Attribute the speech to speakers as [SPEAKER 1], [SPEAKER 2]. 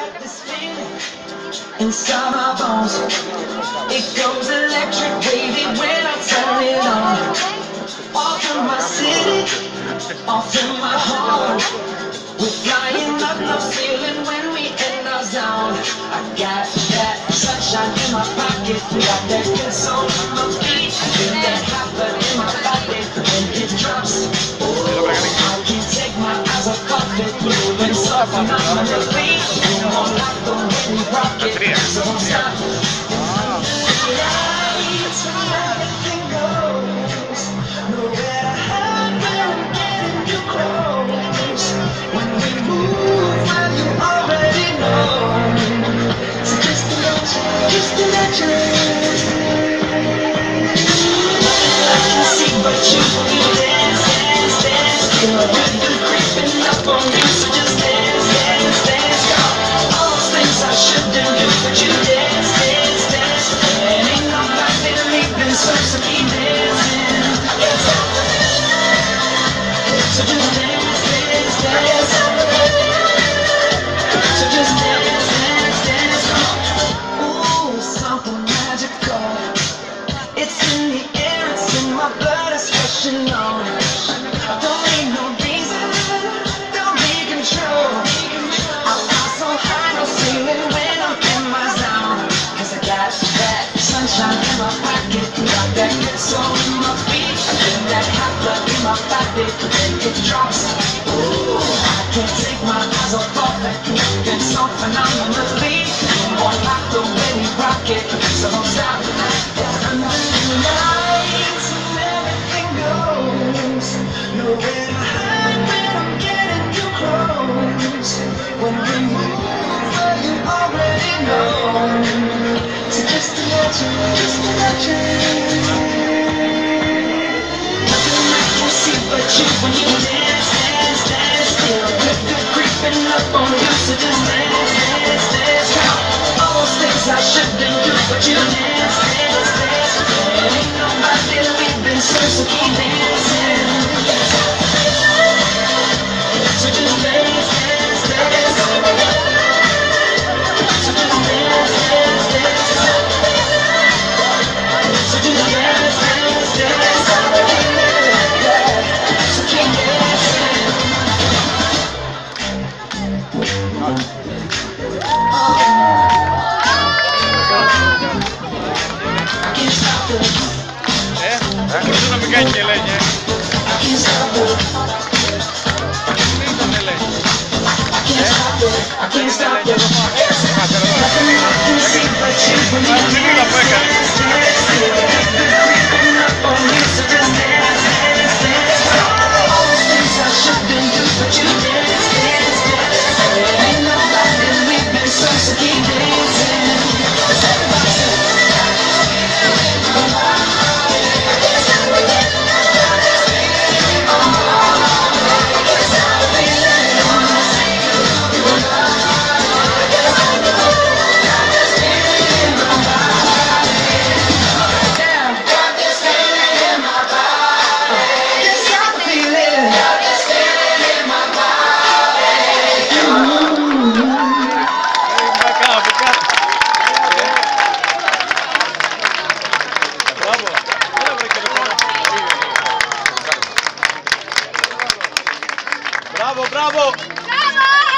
[SPEAKER 1] This feeling inside my bones, it goes electric wavy when I turn it on. Off in my city, off in my home, we're flying up no ceiling when we in our zone. I got that sunshine in my pocket, got that good soul in my feet, feel that hot blood in my body when it drops. Ooh, I can't take my eyes off it, moving so phenomenally. You won't like the way we rock it, so don't stop. Lights when everything goes, nowhere to hide when I'm getting you close. When we move, well you already know. So just imagine. I can see but you dance, dance, dance. Feel a rhythm creeping up on you, so just dance, dance, dance. All those things I shouldn't do, but you dance, dance, dance. And ain't nobody leaving, so keep dancing. So just dance, dance, dance. So just dance, dance, dance. Ooh, something magical. It's in the air, it's in my blood, it's rushing on. Don't need no reason, don't be control. I fly so high, no ceiling when I'm in my zone. Cause I got that sunshine in my pocket, got that good soul in my feet, I feel that hot blood in my body when it drops. Ooh, I can't take my eyes off it, moving so phenomenally. You won't like the way we rock it, so don't stop. Under the lights and everything goes, nowhere to hide when I'm getting you close. When we move, well you already know. So just imagine, nothing I can see but you when you dance, dance, dance. Feel a rhythm creeping up on you, so just dance, dance, dance. All those things I shouldn't do, but you dance, dance, dance. And ain't nobody leaving, so keep dancing. So just dance, dance, dance. So just dance, dance, dance. So just dance, dance, dance. So keep dancing. I can't stop it.
[SPEAKER 2] Questo non mi cagna lei,
[SPEAKER 1] I can't stop it. I can't stop it. Nothing I can see but you when you dance, dance, dance. Feel the rhythm creeping up on you, so just dance, dance, dance. All those things I shouldn't do, but you dance, dance, dance. Ain't nobody leaving, so keep dancing. 'Cause everybody say,
[SPEAKER 2] Bravo, bravo!
[SPEAKER 3] Bravo!